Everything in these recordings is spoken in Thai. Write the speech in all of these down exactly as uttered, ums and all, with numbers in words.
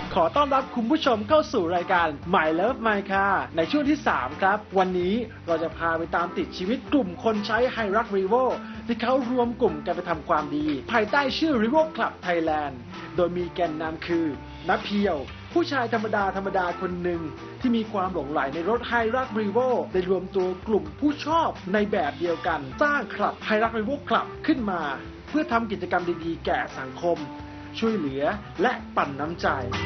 ขอต้อนรับคุณผู้ชมเข้าสู่รายการ My Love My Car ในช่วงที่สามครับวันนี้เราจะพาไปตามติดชีวิตกลุ่มคนใช้ Hilux Revo ที่เขารวมกลุ่มกันไปทำความดีภายใต้ชื่อ Revo Club Thailand โดยมีแกนนำคือณเพียวผู้ชายธรรมดาธรรมดาคนหนึ่งที่มีความหลงใหลในรถ Hilux Revo ได้รวมตัวกลุ่มผู้ชอบในแบบเดียวกันสร้างคลับ Hilux Revo Club ขึ้นมาเพื่อทำกิจกรรมดีๆแก่สังคมช่วยเหลือและปั่นน้ำใจ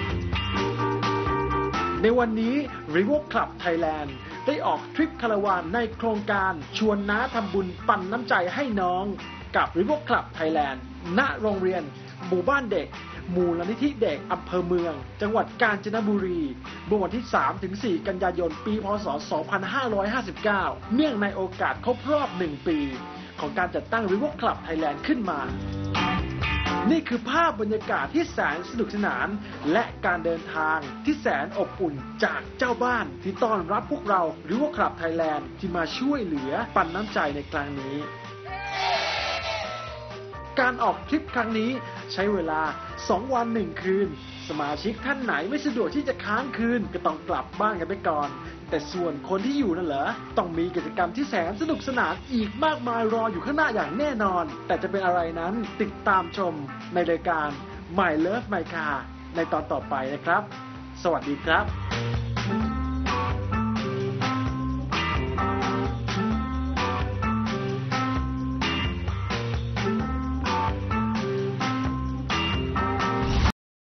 ในวันนี้ Revo Club Thailand ได้ออกทริปคาราวานในโครงการชวนน้าทำบุญปั่นน้ำใจให้น้องกับ Revo Club Thailand ณโรงเรียนหมู่บ้านเด็กมูลนิธิเด็กอำเภอเมืองจังหวัดกาญจนบุรีเมื่อวันที่ สามถึงสี่ กันยายนปีพ.ศ. สองพันห้าร้อยห้าสิบเก้าเนื่องในโอกาสครบรอบหนึ่งปีของการจัดตั้ง Revo Club Thailand ขึ้นมานี่คือภาพบรรยากาศที่แสนสนุกสนานและการเดินทางที่แสนอบอุ่นจากเจ้าบ้านที่ต้อนรับพวกเราRevo Club Thailandที่มาช่วยเหลือปั่นน้ำใจในครั้งนี้การออกทริปครั้งนี้ใช้เวลาสองวันหนึ่งคืนสมาชิกท่านไหนไม่สะดวกที่จะค้างคืนก็ต้องกลับบ้านกันไปก่อนแต่ส่วนคนที่อยู่นั่นเหรอต้องมีกิจกรรมที่แสนสนุกสนานอีกมากมายรออยู่ข้างหน้าอย่างแน่นอนแต่จะเป็นอะไรนั้นติดตามชมในรายการ My Love My Car ในตอนต่อไปนะครับสวัสดีครับ